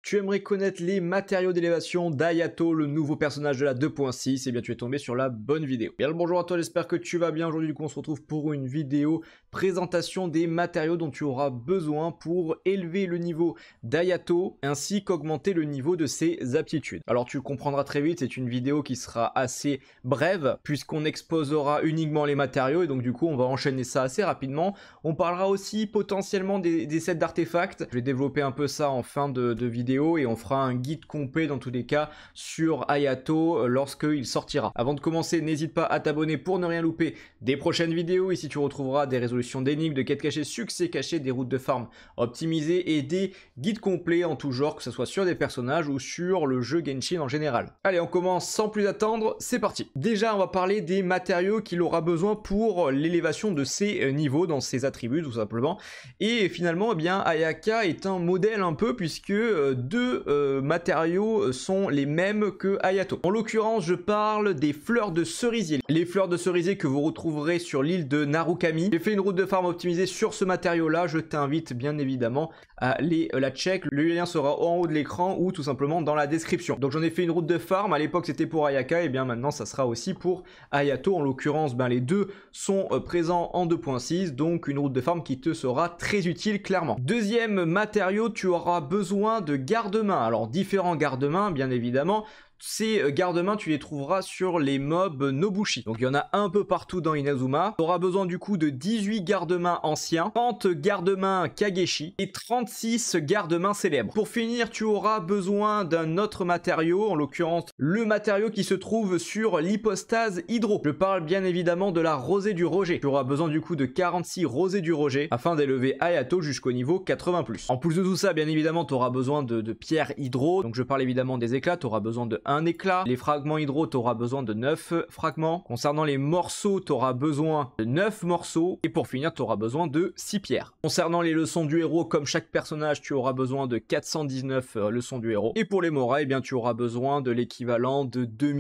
Tu aimerais connaître les matériaux d'élévation d'Hayato, le nouveau personnage de la 2.6, et bien tu es tombé sur la bonne vidéo. Bien le bonjour à toi, j'espère que tu vas bien. Aujourd'hui du coup on se retrouve pour une vidéo présentation des matériaux dont tu auras besoin pour élever le niveau d'Hayato ainsi qu'augmenter le niveau de ses aptitudes. Alors tu comprendras très vite, c'est une vidéo qui sera assez brève puisqu'on exposera uniquement les matériaux et donc du coup on va enchaîner ça assez rapidement. On parlera aussi potentiellement des sets d'artefacts. Je vais développer un peu ça en fin de vidéo et on fera un guide complet dans tous les cas sur Hayato lorsqu'il sortira. Avant de commencer, n'hésite pas à t'abonner pour ne rien louper des prochaines vidéos. Ici tu retrouveras des résolutions d'énigmes, de quêtes cachées, succès cachés, des routes de farm optimisées et des guides complets en tout genre, que ce soit sur des personnages ou sur le jeu Genshin en général. Allez, on commence sans plus attendre, c'est parti. Déjà on va parler des matériaux qu'il aura besoin pour l'élévation de ses niveaux dans ses attributs tout simplement. Et finalement, eh bien, Ayaka est un modèle un peu puisque deux matériaux sont les mêmes que Hayato. En l'occurrence, je parle des fleurs de cerisier. Les fleurs de cerisier que vous retrouverez sur l'île de Narukami. J'ai fait une route de farm optimisée sur ce matériau-là. Je t'invite bien évidemment à aller la check. Le lien sera en haut de l'écran ou tout simplement dans la description. Donc j'en ai fait une route de farm. À l'époque, c'était pour Ayaka. Et bien maintenant, ça sera aussi pour Hayato. En l'occurrence, ben, les deux sont présents en 2.6. Donc une route de farm qui te sera très utile clairement. Deuxième matériau, tu auras besoin de garde-main. Alors différents garde-mains bien évidemment. Ces garde-mains, tu les trouveras sur les mobs Nobushi. Donc il y en a un peu partout dans Inazuma. Tu auras besoin du coup de 18 garde-mains anciens, 30 garde-mains Kageshi et 36 garde-mains célèbres. Pour finir, tu auras besoin d'un autre matériau, en l'occurrence le matériau qui se trouve sur l'hypostase hydro. Je parle bien évidemment de la rosée du Roger. Tu auras besoin du coup de 46 rosées du Roger afin d'élever Hayato jusqu'au niveau 80+. En plus de tout ça, bien évidemment, tu auras besoin de pierres hydro. Donc je parle évidemment des éclats, tu auras besoin de un éclat. Les fragments hydro, tu auras besoin de 9 fragments. Concernant les morceaux, tu auras besoin de 9 morceaux. Et pour finir, tu auras besoin de 6 pierres. Concernant les leçons du héros, comme chaque personnage, tu auras besoin de 419 leçons du héros. Et pour les moras, eh bien, tu auras besoin de l'équivalent de 2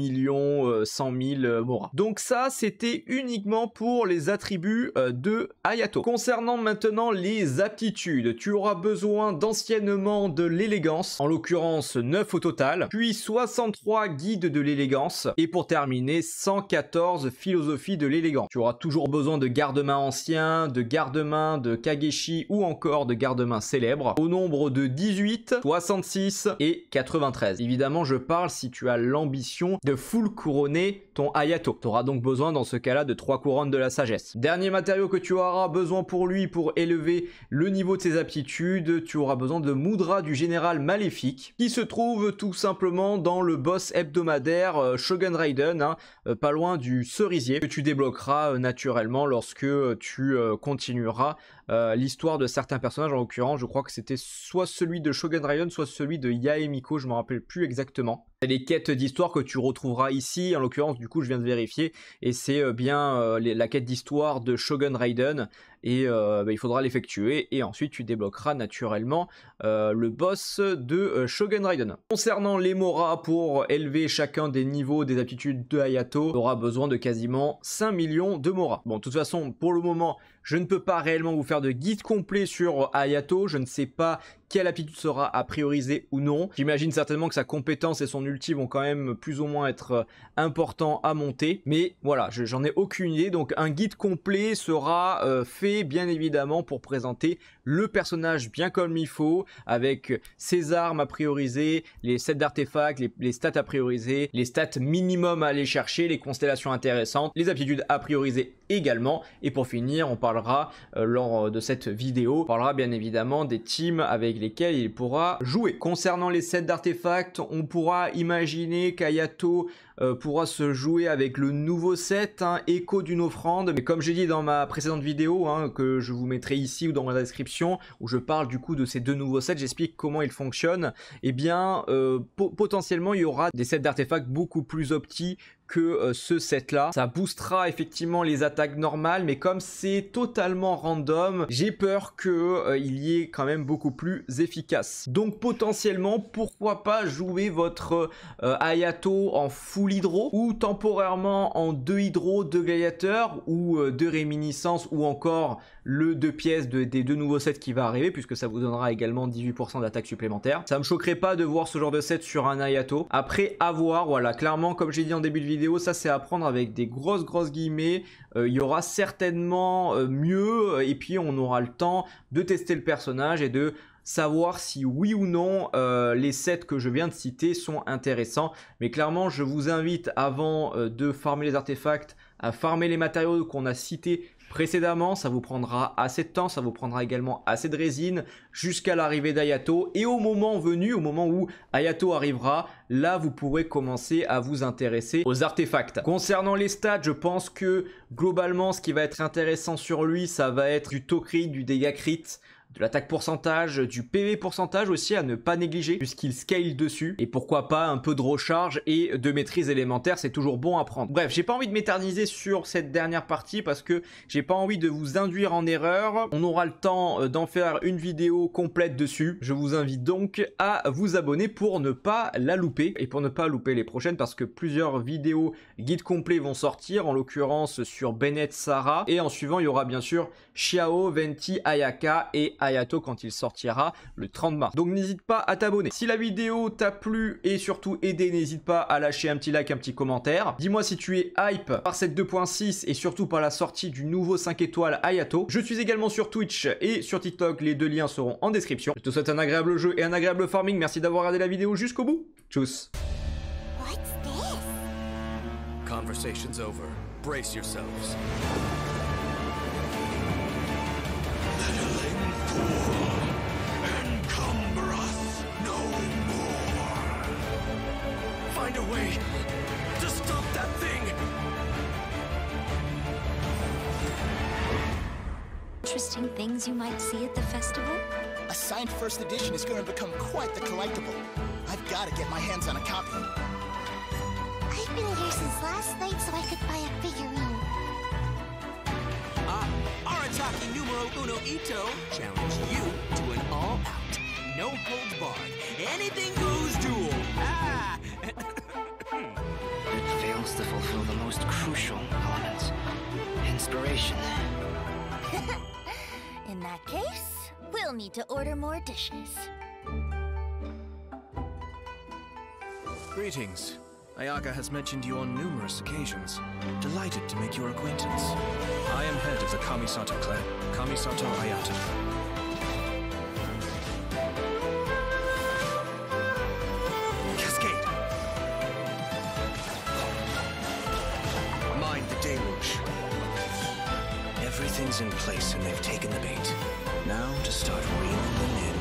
100 000 moras. Donc ça, c'était uniquement pour les attributs de Hayato. Concernant maintenant les aptitudes, tu auras besoin d'anciennement de l'élégance, en l'occurrence 9 au total, puis 63 guides de l'élégance, et pour terminer 114 philosophies de l'élégance. Tu auras toujours besoin de garde-mains anciens, de garde-mains de Kageshi ou encore de garde-mains célèbres, au nombre de 18, 66 et 93. Évidemment, je parle si tu as l'ambition de full couronner ton Hayato. Tu auras donc besoin dans ce cas-là de 3 couronnes de la sagesse. Dernier matériau que tu auras besoin pour lui pour élever le niveau de ses aptitudes, tu auras besoin de Moudra du général maléfique, qui se trouve tout simplement dans le boss hebdomadaire Shogun Raiden, hein, pas loin du cerisier, que tu débloqueras naturellement lorsque tu continueras l'histoire de certains personnages. En l'occurrence, je crois que c'était soit celui de Shogun Raiden, soit celui de Yaemiko, je me rappelle plus exactement. C'est les quêtes d'histoire que tu retrouveras ici, en l'occurrence du coup je viens de vérifier, et c'est bien la quête d'histoire de Shogun Raiden, et il faudra l'effectuer, et ensuite tu débloqueras naturellement le boss de Shogun Raiden. Concernant les moras, pour élever chacun des niveaux des aptitudes de Hayato, tu auras besoin de quasiment 5 millions de moras. Bon, de toute façon, pour le moment, je ne peux pas réellement vous faire de guide complet sur Hayato, je ne sais pas quelle aptitude sera à prioriser ou non. J'imagine certainement que sa compétence et son ulti vont quand même plus ou moins être importants à monter. Mais voilà, j'en ai aucune idée. Donc un guide complet sera fait bien évidemment pour présenter le personnage bien comme il faut, avec ses armes à prioriser, les sets d'artefacts, les stats à prioriser, les stats minimum à aller chercher, les constellations intéressantes, les aptitudes à prioriser également. Et pour finir, on parlera lors de cette vidéo, on parlera bien évidemment des teams avec lesquels il pourra jouer. Concernant les sets d'artefacts, on pourra imaginer qu'Hayato pourra se jouer avec le nouveau set, hein, Écho d'une offrande. Mais comme j'ai dit dans ma précédente vidéo, hein, que je vous mettrai ici ou dans la description, où je parle du coup de ces deux nouveaux sets, j'explique comment ils fonctionnent, et bien potentiellement il y aura des sets d'artefacts beaucoup plus optis que ce set là. Ça boostera effectivement les attaques normales, mais comme c'est totalement random, j'ai peur que il y ait quand même beaucoup plus efficace. Donc potentiellement, pourquoi pas jouer votre Hayato en full full hydro ou temporairement en 2 hydro, 2 gladiateurs ou 2 réminiscences ou encore le 2 pièces des 2 nouveaux sets qui va arriver puisque ça vous donnera également 18% d'attaque supplémentaire. Ça me choquerait pas de voir ce genre de set sur un Hayato. Après à voir, voilà, clairement comme j'ai dit en début de vidéo, ça c'est à prendre avec des grosses guillemets. Il y aura certainement mieux et puis on aura le temps de tester le personnage et de savoir si oui ou non les sets que je viens de citer sont intéressants. Mais clairement je vous invite avant de farmer les artefacts à farmer les matériaux qu'on a cités précédemment. Ça vous prendra assez de temps, ça vous prendra également assez de résine jusqu'à l'arrivée d'Hayato et au moment venu, au moment où Hayato arrivera, là vous pourrez commencer à vous intéresser aux artefacts. Concernant les stats, je pense que globalement ce qui va être intéressant sur lui, ça va être du taux crit, du dégât crit, de l'attaque pourcentage, du PV pourcentage aussi à ne pas négliger puisqu'il scale dessus et pourquoi pas un peu de recharge et de maîtrise élémentaire, c'est toujours bon à prendre. Bref, j'ai pas envie de m'éterniser sur cette dernière partie parce que j'ai pas envie de vous induire en erreur. On aura le temps d'en faire une vidéo complète dessus. Je vous invite donc à vous abonner pour ne pas la louper et pour ne pas louper les prochaines parce que plusieurs vidéos guides complets vont sortir, en l'occurrence sur Bennett, Sarah, et en suivant il y aura bien sûr Xiao, Venti, Ayaka et Hayato quand il sortira le 30 mars. Donc n'hésite pas à t'abonner. Si la vidéo t'a plu et surtout aidé, n'hésite pas à lâcher un petit like, un petit commentaire. Dis-moi si tu es hype par cette 2.6 et surtout par la sortie du nouveau 5 étoiles Hayato. Je suis également sur Twitch et sur TikTok, les 2 liens seront en description. Je te souhaite un agréable jeu et un agréable farming. Merci d'avoir regardé la vidéo jusqu'au bout. Tchuss. What's this? Conversation's over. Brace yourselves. Encumber us no more. Find a way to stop that thing. Interesting things you might see at the festival? A signed first edition is going to become quite the collectible. I've got to get my hands on a copy. I've been here since last night so I could buy a figurine. Arataki numero uno Ito challenge you to an all-out, no holds barred, anything goes duel. Ah! It fails to fulfill the most crucial element, inspiration. In that case, we'll need to order more dishes. Greetings. Ayaka has mentioned you on numerous occasions. Delighted to make your acquaintance. I am head of the Kamisato clan, Kamisato Ayato. Cascade! Mind the deluge. Everything's in place and they've taken the bait. Now to start reeling them in.